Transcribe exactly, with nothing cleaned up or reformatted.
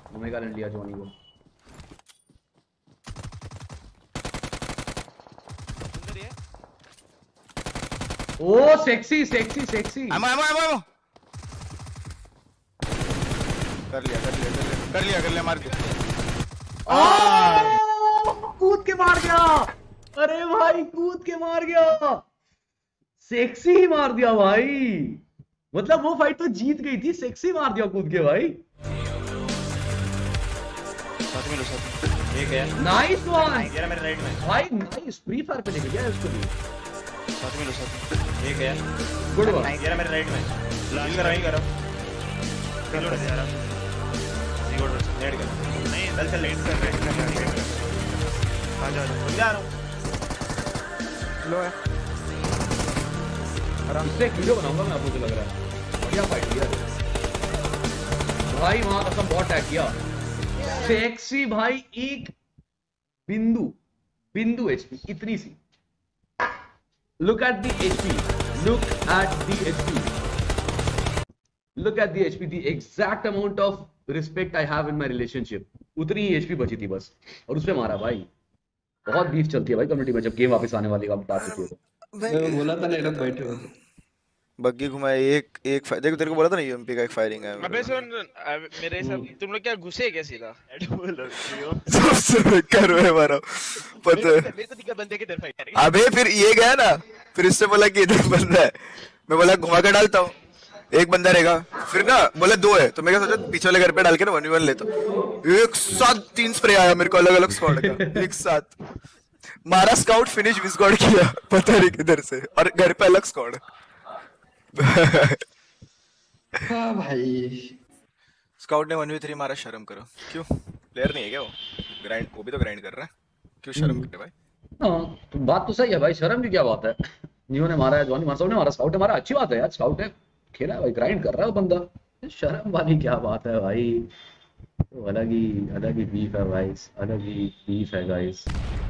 Omega ने लिया Johnny को। Oh sexy sexy sexy. एमो एमो एमो एमो कर लिया कर लिया कर लिया कर लिया कर लिया मार दिया। कूद के मार गया। अरे भाई कूद के मार गया। सेक्सी ही मार दिया भाई। मतलब वो फाइट तो जीत गई थी, सेक्सी मार दिया कूद के भाई। साथ में लो साथ में एक है। नाइस वन ये मेरे राइट में भाई, नाइस। फ्री फायर पे निकल गया उसको भी। साथ में लो साथ में एक है। Good one. ये मेरे राइट में लाल कर रही करो रिलोड दे यार रिलोड नेट कर नहीं चल चल लेट कर लेट कर आ जा जा रहा हूं लो है आराम से एक वीडियो बनाऊंगा मैं, आपको लग रहा है बढ़िया फाइट किया भाई। वहां कसम बहुत अटैक किया। सेक्सी भाई एक बिंदु बिंदु एचपी इतनी सी। Look at the HP, look at the HP, look at the HP, the exact amount of respect I have in my relationship. उतनी ही एचपी बची थी बस, और उसपे मारा भाई। बहुत बीफ चलती है भाई कम्युनिटी में जब गेम वापस आने वाली बात होती है तो। मैं बोला था ना लोग बैठे हो बग्गी घुमाए एक एक देख तेरे को बोला था ना यूएमपी का एक फायरिंग है। अबे सुन मेरे सब तुम लोग क्या घुसे क्या सीधा सबसे बेकार है हमारा पता है। मेरे को दिक्कत बंदे के तरफ फाइट करेंगे। अबे फिर ये गया ना, फिर इससे बोला कि इधर बंदा है, मैं बोला घुमा के डालता हूँ एक बंदा रहेगा। फिर ना बोला दो है, तो मैं क्या सोचा पीछे वाले घर पे डाल के ना वन वन लेता हूँ। एक साथ तीन स्प्रे आया मेरे को अलग अलग स्क्वाड का एक साथ मारा। स्काउट फिनिश भी स्क्वाड किया पता नहीं किधर से, और घर पे अलग स्क्वाड। हाँ भाई स्काउट ने वन वी थ्री मारा, शर्म करो। क्यों प्लेयर नहीं है क्या वो? ग्राइंड वो भी तो ग्राइंड कर रहा है, क्यों शर्म करते भाई? हाँ तो बात तो सही है भाई, शर्म की क्या बात है। नियो ने मारा है, जॉनी मार्सो ने मारा, स्काउट ने मारा, अच्छी बात है यार। स्काउट है खेला है भाई, ग्राइंड कर रहा है वो बंदा, शर्म वाली क्या बात है भाई। तो अलग ही अलग ही बीफ है भाई, अलग ही बीफ है गाइस।